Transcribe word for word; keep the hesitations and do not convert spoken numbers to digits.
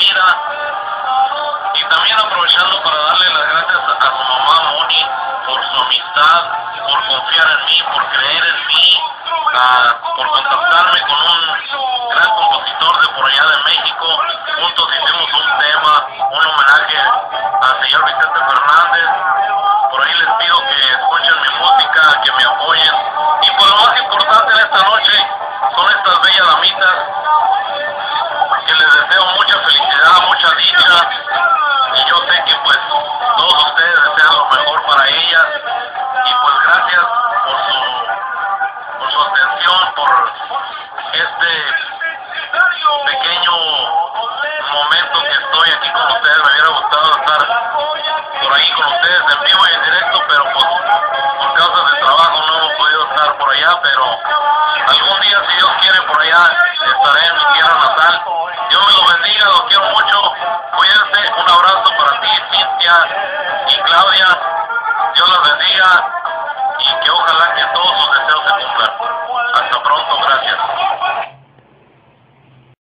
vida. Y también aprovechando para darle las gracias a su mamá Moni por su amistad, por confiar en mí, por creer en mí, uh, por contactarme con un gran compositor de por allá de México. Juntos hicimos un tema, un homenaje al señor Vicente Fernández. Por ahí les pido que escuchen mi música, que me apoyen. Y pues lo más importante en esta noche son estas bellas damitas, que les deseo mucha felicidad, mucha dicha. Y yo sé que pues todos ustedes desean lo mejor para ellas. Y pues gracias por su, por su atención, por este pequeño momento que estoy aquí con ustedes. Me hubiera gustado estar por ahí con ustedes en vivo y en directo, pero pues por causas de trabajo no hemos podido estar por allá, pero algún día, si Dios quiere, por allá estaré en mi tierra natal. Dios me los bendiga, los quiero mucho. Cuídense, un abrazo para ti, Cintia y Claudia. Dios los bendiga y que ojalá que todos sus deseos se cumplan. Hasta pronto, gracias.